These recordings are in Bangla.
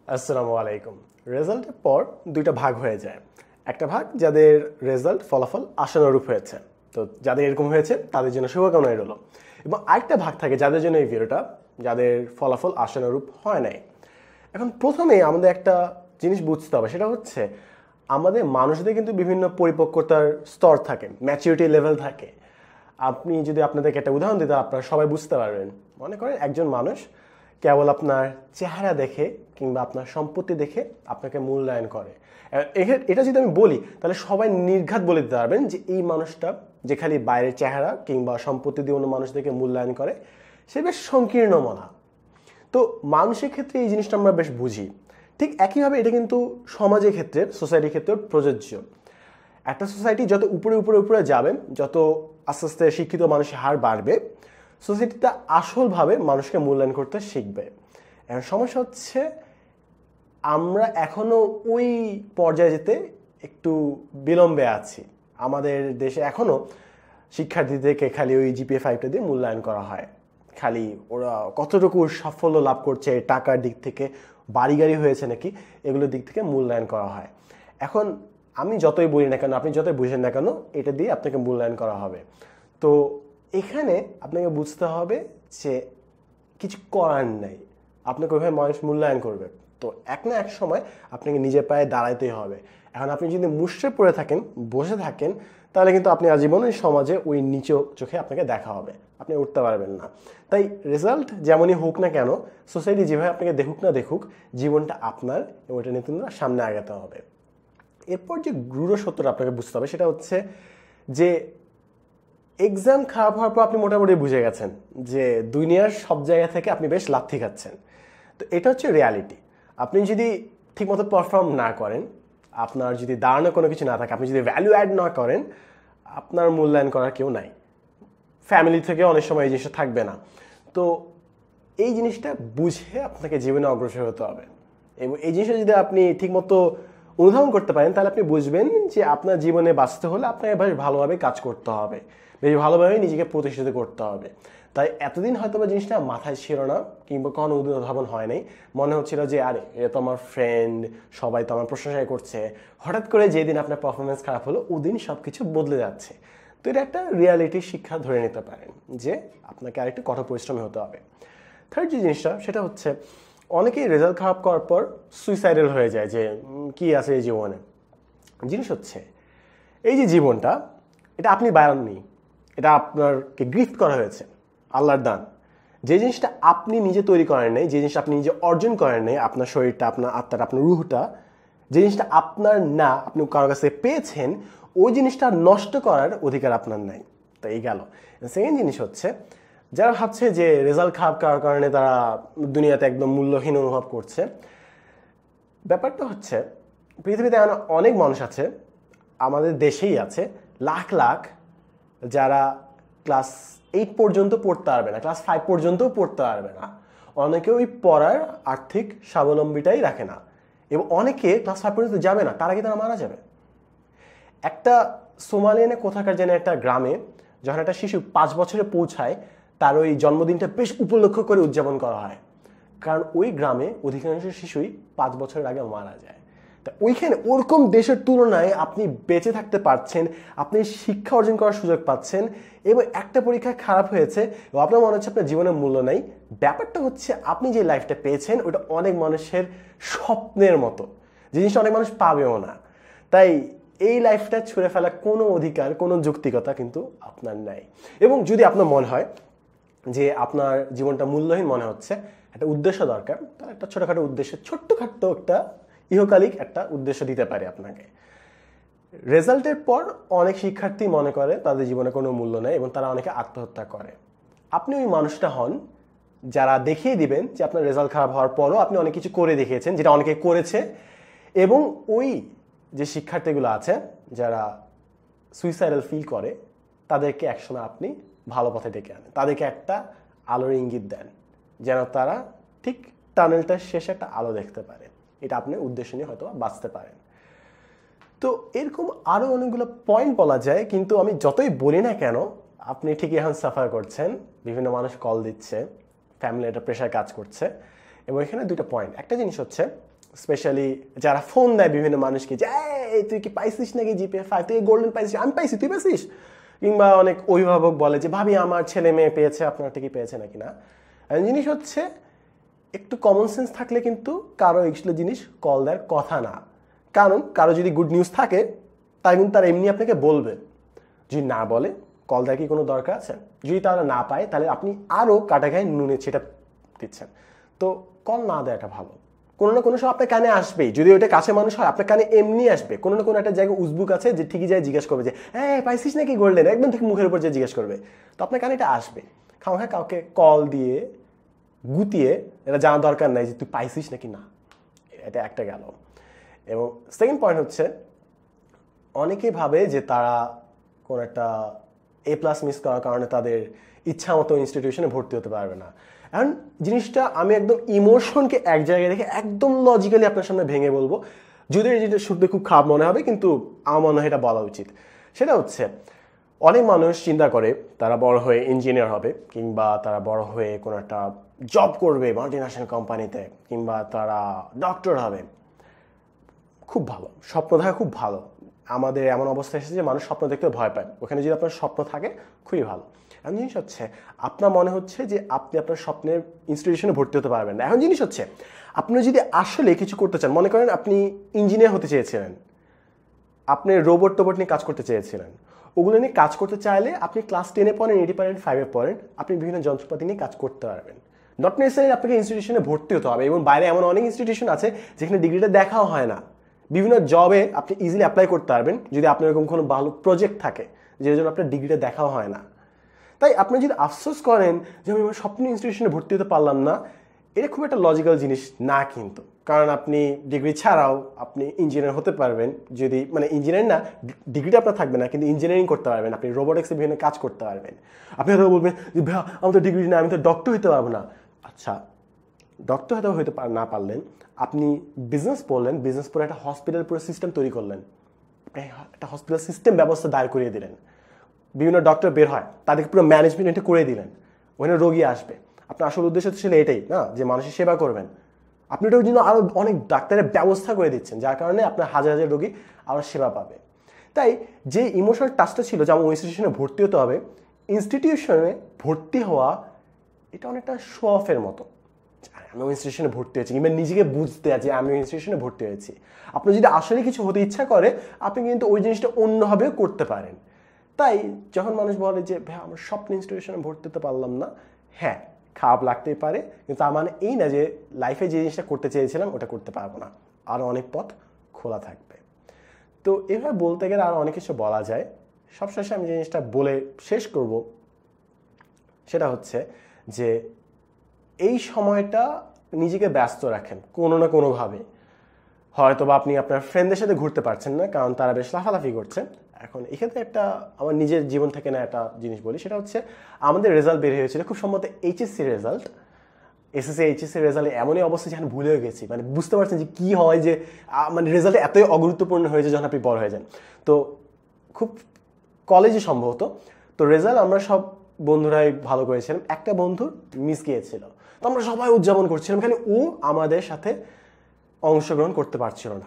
আসসালামু আলাইকুম। রেজাল্টের পর দুইটা ভাগ হয়ে যায়। একটা ভাগ যাদের রেজাল্ট ফলাফল আশানুরূপ হয়েছে, তো যাদের এরকম হয়েছে তাদের জন্য শুভকামনা রইল। এবং আরেকটা ভাগ থাকে যাদের জন্য এই ভিডিওটা, যাদের ফলাফল আশানুরূপ হয় নাই। এখন প্রথমে আমাদের একটা জিনিস বুঝতে হবে, সেটা হচ্ছে আমাদের মানুষদের কিন্তু বিভিন্ন পরিপক্কতার স্তর থাকে, ম্যাচুরিটি লেভেল থাকে। আপনি যদি আপনাদেরকে একটা উদাহরণ দিতে আপনারা সবাই বুঝতে পারবেন। মনে করেন একজন মানুষ কেবল আপনার চেহারা দেখে কিংবা আপনার সম্পত্তি দেখে আপনাকে মূল্যায়ন করে। এটা যদি আমি বলি তাহলে সবাই নির্ঘাত বলে দিতে পারবেন যে এই মানুষটা যে খালি বাইরের চেহারা কিংবা সম্পত্তি দিয়ে অন্য মানুষদেরকে মূল্যায়ন করে সে বেশ সংকীর্ণ মনা। তো মানুষের ক্ষেত্রে এই জিনিসটা আমরা বেশ বুঝি। ঠিক একইভাবে এটা কিন্তু সমাজের ক্ষেত্রে, সোসাইটির ক্ষেত্রে প্রযোজ্য। একটা সোসাইটি যত উপরে উপরে উপরে যাবে, যত আস্তে আস্তে শিক্ষিত মানুষের হার বাড়বে, সোসাইটিটা আসলভাবে মানুষকে মূল্যায়ন করতে শিখবে। এখন সমস্যা হচ্ছে আমরা এখনো ওই পর্যায়ে যেতে একটু বিলম্বে আছি। আমাদের দেশে এখনো শিক্ষার্থীদেরকে খালি ওই জিপিএ 5টা দিয়ে মূল্যায়ন করা হয়। খালি ওরা কতটুকু সাফল্য লাভ করছে টাকার দিক থেকে, বাড়ি গাড়ি হয়েছে নাকি, এগুলোর দিক থেকে মূল্যায়ন করা হয়। এখন আমি যতই বলি না কেন, আপনি যতই বুঝেন না কেন, এটা দিয়ে আপনাকে মূল্যায়ন করা হবে। তো এখানে আপনাকে বুঝতে হবে যে কিছু করার নাই, আপনাকে ওইভাবে মানুষ মূল্যায়ন করবে। তো এক না এক সময় আপনাকে নিজের পায়ে দাঁড়াইতেই হবে। এখন আপনি যদি মুষড়ে পড়ে থাকেন, বসে থাকেন, তাহলে কিন্তু আপনি আজীবন ওই সমাজে ওই নিচু চোখে আপনাকে দেখা হবে, আপনি উঠতে পারবেন না। তাই রেজাল্ট যেমনই হোক না কেন, সোসাইটি যেভাবে আপনাকে দেখুক না দেখুক, জীবনটা আপনার এবং এটা নিয়ে সামনে আগাতে হবে। এরপর যে গূঢ় সত্যটা আপনাকে বুঝতে হবে সেটা হচ্ছে যে এক্সাম খারাপ হওয়ার পর আপনি মোটামুটি বুঝে গেছেন যে দুনিয়ার সব জায়গা থেকে আপনি বেশ লাথি খাচ্ছেন। তো এটা হচ্ছে রিয়ালিটি। আপনি যদি ঠিকমতো পারফর্ম না করেন, আপনার যদি দাঁড়ানো কোনো কিছু না থাকে, আপনি যদি ভ্যালু অ্যাড না করেন, আপনার মূল্যায়ন করার কেউ নাই। ফ্যামিলি থেকে অনেক সময় এই জিনিসটা থাকবে না। তো এই জিনিসটা বুঝে আপনাকে জীবনে অগ্রসর হতে হবে। এবং এই জিনিসটা যদি আপনি ঠিকমতো অনুধাবন করতে পারেন তাহলে আপনি বুঝবেন যে আপনার জীবনে বাঁচতে হলে আপনাকে বেশ ভালোভাবে কাজ করতে হবে, বেশ ভালোভাবে নিজেকে প্রতিষ্ঠিত করতে হবে। তাই এতদিন হয়তো বা জিনিসটা মাথায় ছিল না কিংবা কোনো অনুধাবন হয় নাই। মনে হচ্ছিল যে আরে এ তো আমার ফ্রেন্ড, সবাই তো আমার প্রশংসাই করছে। হঠাৎ করে যেদিন আপনার পারফরমেন্স খারাপ হলো ওদিন সব কিছু বদলে যাচ্ছে। তো এটা একটা রিয়ালিটির শিক্ষা ধরে নিতে পারেন যে আপনাকে আরেকটু কঠোর পরিশ্রমী হতে হবে। থার্ড যে জিনিসটা সেটা হচ্ছে অনেকেই রেজাল্ট খারাপ করার পর সুইসাইডাল হয়ে যায় যে কি আছে এই জীবনে। জিনিস হচ্ছে এই যে জীবনটা, এটা আপনি বানাননি, এটা আপনাকে গিফট করা হয়েছে, আল্লাহর দান। যে জিনিসটা আপনি নিজে তৈরি করেন নাই, যে জিনিসটা আপনি নিজে অর্জন করেন নাই, আপনার শরীরটা, আপনার আত্মাটা, আপনার রুহটা, যে জিনিসটা আপনার না, আপনি কারোর কাছে পেয়েছেন, ওই জিনিসটা নষ্ট করার অধিকার আপনার নাই। তো এই গেল। সেকেন্ড জিনিস হচ্ছে যারা ভাবছে যে রেজাল্ট খারাপ করার কারণে তারা দুনিয়াতে একদম মূল্যহীন অনুভব করছে, ব্যাপারটা হচ্ছে পৃথিবীতে অনেক মানুষ আছে, আমাদের দেশেই আছে লাখ লাখ, যারা ক্লাস 8 পর্যন্ত পড়তে পারবে না, ক্লাস 5 পর্যন্তও পড়তে পারবে না। অনেকে ওই পড়ার আর্থিক স্বাবলম্বীটাই রাখে না, এবং অনেকে ক্লাস 5 পর্যন্ত যাবে না, তার আগে তারা মারা যাবে। একটা সোমালিয়ানে কোথাকার যেন একটা গ্রামে যখন একটা শিশু 5 বছরে পৌঁছায়, তার ওই জন্মদিনটা বেশ উপলক্ষ করে উদযাপন করা হয়, কারণ ওই গ্রামে অধিকাংশ শিশুই 5 বছরের আগে মারা যায়। তা ওইখানে ওরকম দেশের তুলনায় আপনি বেঁচে থাকতে পারছেন, আপনি শিক্ষা অর্জন করার সুযোগ পাচ্ছেন, এবং একটা পরীক্ষা খারাপ হয়েছে এবং আপনার মনে হচ্ছে আপনার জীবনের মূল্য নাই। ব্যাপারটা হচ্ছে আপনি যে লাইফটা পেয়েছেন ওটা অনেক মানুষের স্বপ্নের মতো, জিনিসটা অনেক মানুষ পাবেও না। তাই এই লাইফটা ছুঁড়ে ফেলা কোনো অধিকার, কোনো যৌক্তিকতা কিন্তু আপনার নাই। এবং যদি আপনার মনে হয় যে আপনার জীবনটা মূল্যহীন মনে হচ্ছে, একটা উদ্দেশ্য দরকার, তাহলে একটা ছোটোখাটো উদ্দেশ্য, ছোট্টখাট্টো একটা ইহকালিক একটা উদ্দেশ্য দিতে পারে আপনাকে। রেজাল্টের পর অনেক শিক্ষার্থী মনে করে তাদের জীবনে কোনো মূল্য নেই এবং তারা অনেকে আত্মহত্যা করে। আপনি ওই মানুষটা হন যারা দেখিয়ে দিবেন যে আপনার রেজাল্ট খারাপ হওয়ার পরও আপনি অনেক কিছু করে দেখিয়েছেন, যেটা অনেকে করেছে। এবং ওই যে শিক্ষার্থীগুলো আছে যারা সুইসাইডাল ফিল করে, তাদেরকে একসময় আপনি ভালো পথে ডেকে আনেন, তাদেরকে একটা আলোর ইঙ্গিত দেন যেন তারা ঠিক টানেলটার শেষে একটা আলো দেখতে পারে। এটা আপনি উদ্দেশ্য নিয়ে হয়তো বাঁচতে পারেন। তো এরকম আরও অনেকগুলো পয়েন্ট বলা যায়, কিন্তু আমি যতই বলি না কেন আপনি ঠিকই এখন সাফার করছেন, বিভিন্ন মানুষ কল দিচ্ছে, ফ্যামিলি একটা প্রেশার কাজ করছে। এবং এখানে দুইটা পয়েন্ট। একটা জিনিস হচ্ছে স্পেশালি যারা ফোন দেয় বিভিন্ন মানুষকে যে এই তুই কি পাইছিস নাকি GPA 5, তুই গোল্ডেন পাইছিস, আমি পাইছি তুই পাইছিস, কিংবা অনেক অভিভাবক বলে যে ভাবি আমার ছেলে মেয়ে পেয়েছে, আপনারটা কি পেয়েছে নাকি না। জিনিস হচ্ছে একটু কমন সেন্স থাকলে কিন্তু কারো এগুলো জিনিস কল দেওয়ার কথা না। কারণ কারো যদি গুড নিউজ থাকে তাই কিন্তু তারা এমনি আপনাকে বলবে, যদি না বলে কল দেওয়ার কি কোনো দরকার আছে? যদি তারা না পায় তাহলে আপনি আরও কাটা গায়ে নুনে ছেটা দিচ্ছেন। তো কল না দেওয়াটা ভালো। কোনো না কোনো সময় আপনার কানে আসবেই, যদি ওটা কাছে মানুষ হয় আপনার কানে এমনি আসবে, কোনো না কোনো একটা জায়গায় উজবুক আছে যে ঠিকই যায় জিজ্ঞেস করবে যে হ্যাঁ পাইছিস নাকি গোল্ডেন, একদম ঠিক মুখের উপর যে জিজ্ঞেস করবে। তো আপনার কানে এটা আসবে। খাওয়া কাউকে কল দিয়ে গুতিয়ে এটা জানার দরকার নাই যে তুই পাইছিস নাকি না। এটা একটা গেল। এবং সেকেন্ড পয়েন্ট হচ্ছে অনেকেই ভাবে যে তারা কোন একটা A+ মিস করার কারণে তাদের ইচ্ছা মতো ইনস্টিটিউশনে ভর্তি হতে পারবে না। এখন জিনিসটা আমি একদম ইমোশনকে এক জায়গায় রেখে একদম লজিক্যালি আপনার সামনে ভেঙে বলবো, যদিও এই জিনিসটা শুনতে খুব খারাপ মনে হবে কিন্তু আমার মনে হয় এটা বলা উচিত। সেটা হচ্ছে অনেক মানুষ চিন্তা করে তারা বড় হয়ে ইঞ্জিনিয়ার হবে, কিংবা তারা বড় হয়ে কোনো একটা জব করবে মাল্টিন্যাশনাল কোম্পানিতে, কিংবা তারা ডক্টর হবে। খুব ভালো, স্বপ্ন দেখা খুব ভালো। আমাদের এমন অবস্থা এসেছে যে মানুষ স্বপ্ন দেখতে ভয় পায়, ওখানে যদি আপনার স্বপ্ন থাকে খুবই ভালো। এখন জিনিস হচ্ছে আপনার মনে হচ্ছে যে আপনি আপনার স্বপ্নের ইনস্টিটিউশনে ভর্তি হতে পারবেন না। এখন জিনিস হচ্ছে আপনি যদি আসলে কিছু করতে চান, মনে করেন আপনি ইঞ্জিনিয়ার হতে চেয়েছিলেন, আপনি রোবট টোবট নিয়ে কাজ করতে চেয়েছিলেন, ওগুলো নিয়ে কাজ করতে চাইলে আপনি ক্লাস 10-এ পড়েন, 80 পড়েন, 5-এ পড়েন, আপনি বিভিন্ন যন্ত্রপাতি নিয়ে কাজ করতে পারবেন। নট নেসেসারি আপনাকে ইনস্টিটিউশনে ভর্তি হতে হবে। এবং বাইরে এমন অনেক ইনস্টিটিউশন আছে যেখানে ডিগ্রিটা দেখাও হয় না। বিভিন্ন জবে আপনি ইজিলি অ্যাপ্লাই করতে পারবেন যদি আপনার এরকম কোনো ভালো প্রজেক্ট থাকে যে জন্য আপনার ডিগ্রিটা দেখাও হয় না। তাই আপনি যদি আফসোস করেন যে আমি আমার স্বপ্ন ইনস্টিটিউশনে ভর্তি হতে পারলাম না, এটা খুব একটা লজিক্যাল জিনিস না কিন্তু। কারণ আপনি ডিগ্রি ছাড়াও আপনি ইঞ্জিনিয়ার হতে পারবেন, যদি মানে ইঞ্জিনিয়ার না, ডিগ্রিটা আপনার থাকবে না কিন্তু ইঞ্জিনিয়ারিং করতে পারবেন, আপনি রোবোটিক্সে বিভিন্ন কাজ করতে পারবেন। আপনি হয়তো বলবেন যে ভাইয়া আমার তো ডিগ্রি না, আমি তো ডক্টর হতে পারবো না। আচ্ছা, ডক্টর হয়তো না পারলেন, আপনি বিজনেস পড়লেন, বিজনেস পড়ে একটা হসপিটাল পুরো সিস্টেম তৈরি করলেন, একটা হসপিটাল সিস্টেম ব্যবস্থা দাঁড় করিয়ে দিলেন, বিভিন্ন ডক্টর বের হয় তাদেরকে পুরো ম্যানেজমেন্ট করে দিলেন, ওখানে রোগী আসবে। আপনার আসল উদ্দেশ্য ছিল এটাই না যে মানুষের সেবা করবেন, আপনি ওটার জন্য আরও অনেক ডাক্তারের ব্যবস্থা করে দিচ্ছেন, যার কারণে আপনার হাজার হাজার রোগী আরও সেবা পাবে। তাই যে ইমোশনাল টাচটা ছিল যে আমার ইনস্টিটিউশনে ভর্তি হতে হবে, ইনস্টিটিউশনে ভর্তি হওয়া এটা অনেকটা শো অফের মতো। আমি ওই ইনস্টিটিউশনে ভর্তি হয়েছি, কিংবা নিজেকে বুঝতে আছে আমি ওই ইনস্টিটিউশনে ভর্তি হয়েছি। আপনি যদি আসলে কিছু হতে ইচ্ছা করে আপনি কিন্তু ওই জিনিসটা অন্যভাবেও করতে পারেন। তাই যখন মানুষ বলে যে ভাই আমার স্বপ্ন ইনস্টিটিউশনে ভর্তি হতে পারলাম না, হ্যাঁ খারাপ লাগতেই পারে, কিন্তু তার মানে এই না যে লাইফে যে জিনিসটা করতে চেয়েছিলাম ওটা করতে পারবো না, আরও অনেক পথ খোলা থাকবে। তো এভাবে বলতে গেলে আরও অনেক কিছু বলা যায়। সবশেষে আমি যে জিনিসটা বলে শেষ করব সেটা হচ্ছে যে এই সময়টা নিজেকে ব্যস্ত রাখেন কোনো না কোনোভাবে। হয়তো বা আপনি আপনার ফ্রেন্ডদের সাথে ঘুরতে পারছেন না কারণ তারা বেশ লাফালাফি করছে। এখন এক্ষেত্রে একটা আমার নিজের জীবন থেকে না একটা জিনিস বলি, সেটা হচ্ছে আমাদের রেজাল্ট বের হয়েছিল খুব সম্ভবত এইচএসসি রেজাল্ট। এইচএসসি রেজাল্টে এমনই অবস্থা যেখানে ভুলেও গেছি, মানে বুঝতে পারছেন যে কী হয় যে মানে রেজাল্ট এতই অগুরুত্বপূর্ণ হয়েছে যখন আপনি বড় হয়ে যান। তো খুব কলেজে সম্ভবত, তো রেজাল্ট আমরা সব বন্ধুরাই ভালো করেছিলাম, একটা বন্ধু মিস গিয়েছিল, তো আমরা সবাই উদযাপন করছিলাম, খালি ও আমাদের সাথে অংশগ্রহণ করতে পারছিল না।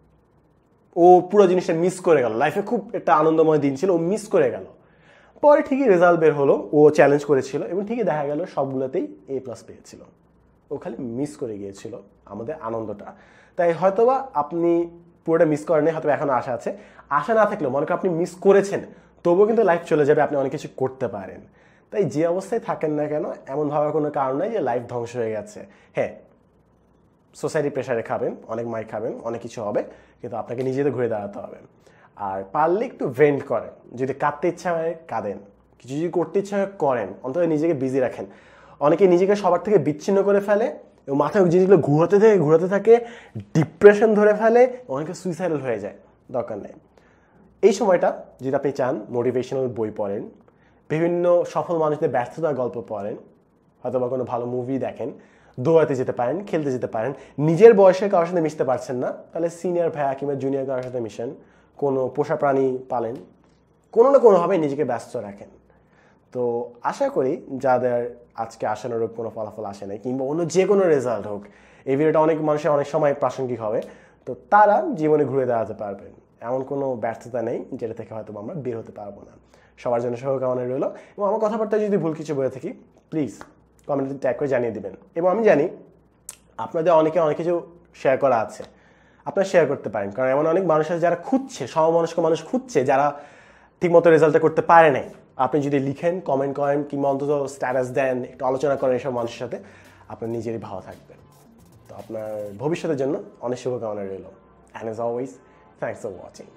ও পুরো জিনিসটা মিস করে গেল, লাইফে খুব একটা আনন্দময় দিন ছিল, ও মিস করে গেল। পরে ঠিকই রেজাল্ট বের হলো, ও চ্যালেঞ্জ করেছিল এবং ঠিকই দেখা গেল সবগুলোতেই A+ পেয়েছিল, ও খালি মিস করে গিয়েছিল আমাদের আনন্দটা। তাই হয়তোবা আপনি পুরোটা মিস করেন, হয়তো এখনো আশা আছে, আশা না থাকলেও মনে করেন আপনি মিস করেছেন, তবুও কিন্তু লাইফ চলে যাবে, আপনি অনেক কিছু করতে পারেন। তাই যে অবস্থায় থাকেন না কেন এমন ভাবার কোনো কারণ নাই যে লাইফ ধ্বংস হয়ে গেছে। হ্যাঁ, সোসাইটি প্রেশারে খাবেন, অনেক মাই খাবেন, অনেক কিছু হবে, কিন্তু আপনাকে নিজেদের ঘুরে দাঁড়াতে হবে। আর পারলে একটু ভেন্ট করেন, যদি কাঁদতে ইচ্ছা হয় কাঁদেন, কিছু যদি করতে ইচ্ছা হয় করেন, অন্তত নিজেকে বিজি রাখেন। অনেকে নিজেকে সবার থেকে বিচ্ছিন্ন করে ফেলে এবং মাথায় জিনিসগুলো ঘুরাতে থাকে, ডিপ্রেশন ধরে ফেলে, অনেকে সুইসাইডাল হয়ে যায়। দরকার নেই। এই সময়টা যদি আপনি চান মোটিভেশনাল বই পড়েন, বিভিন্ন সফল মানুষদের ব্যর্থতার গল্প পড়েন, হয়তো বা কোনো ভালো মুভি দেখেন, দৌড়াতে যেতে পারেন, খেলতে যেতে পারেন। নিজের বয়সে কারোর সাথে মিশতে পারছেন না তাহলে সিনিয়র ভাইয়া কিংবা জুনিয়র কারোর সাথে মিশেন, কোনো পোষা প্রাণী পালেন, কোনো না কোনোভাবে নিজেকে ব্যস্ত রাখেন। তো আশা করি যাদের আজকে আশানুরূপ কোনো ফলাফল আসে নাই, কিংবা অন্য যে কোনো রেজাল্ট হোক, এই ভিডিওটা অনেক মানুষের অনেক সময় প্রাসঙ্গিক হবে, তো তারা জীবনে ঘুরে দাঁড়াতে পারবেন। এমন কোনো ব্যর্থতা নেই যেটা থেকে হয়তো আমরা বের হতে পারবো না। সবার জন্য শুভকামনা রইল। এবং আমার কথাবার্তায় যদি ভুল কিছু বলে থাকি, প্লিজ কমেন্টে ট্যাগ করে জানিয়ে দেবেন। এবং আমি জানি আপনাদের অনেকে অনেক কিছু শেয়ার করা আছে, আপনারা শেয়ার করতে পারেন, কারণ এমন অনেক মানুষ আছে যারা খুঁজছে, সমমনস্ক মানুষ খুঁজছে, যারা ঠিকমতো রেজাল্টটা করতে পারে নাই। আপনি যদি লিখেন, কমেন্ট করেন, কিংবা অন্তত স্ট্যাটাস দেন, একটু আলোচনা করেন এসব মানুষের সাথে, আপনার নিজেরই ভালো থাকবেন। তো আপনার ভবিষ্যতের জন্য অনেক শুভকামনা রইল। And as always, thanks for watching.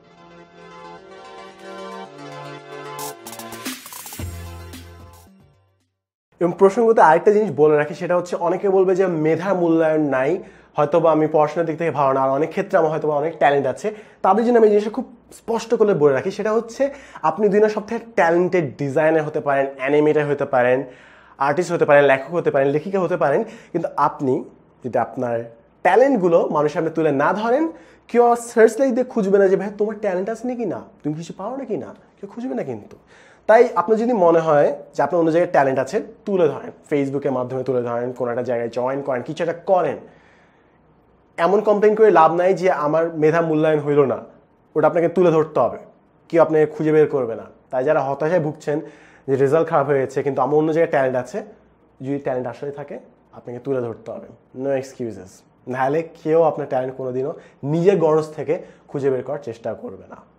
এবং প্রসঙ্গতে আরেকটা জিনিস বলে রাখি, সেটা হচ্ছে অনেকে বলবে যে মেধার মূল্যায়ন নাই, হয়তোবা আমি পড়াশোনার দিক থেকে ভালো না, আর অনেক ক্ষেত্রে আমার হয়তো অনেক ট্যালেন্ট আছে। তাদের জন্য আমি এই জিনিসটা খুব স্পষ্ট করে বলে রাখি, সেটা হচ্ছে আপনি দুনিয়ার সবথেকে ট্যালেন্টেড ডিজাইনার হতে পারেন, অ্যানিমেটার হতে পারেন, আর্টিস্ট হতে পারেন, লেখক হতে পারেন, লেখিকা হতে পারেন, কিন্তু আপনি যদি আপনার ট্যালেন্টগুলো মানুষের সামনে তুলে না ধরেন, কেউ সার্চ লাইক দিয়ে খুঁজবে না যে ভাই তোমার ট্যালেন্ট আছে নাকি না, তুমি কিছু পারো নাকি না, কেউ খুঁজবে না। কিন্তু তাই আপনার যদি মনে হয় যে আপনার অন্য জায়গায় ট্যালেন্ট আছে, তুলে ধরেন, ফেসবুকের মাধ্যমে তুলে ধরেন, কোনো একটা জায়গায় জয়েন করেন, কিছু একটা করেন। এমন কমপ্লেন করে লাভ নাই যে আমার মেধা মূল্যায়ন হইল না, ওটা আপনাকে তুলে ধরতে হবে, কেউ আপনাকে খুঁজে বের করবে না। তাই যারা হতাশায় ভুগছেন যে রেজাল্ট খারাপ হয়ে গেছে কিন্তু আমার অন্য জায়গায় ট্যালেন্ট আছে, যদি ট্যালেন্ট আসলে থাকে আপনাকে তুলে ধরতে হবে, নো এক্সকিউজেস। নাহলে কেউ আপনার ট্যালেন্ট কোনোদিনও নিজের গরজ থেকে খুঁজে বের করার চেষ্টা করবে না।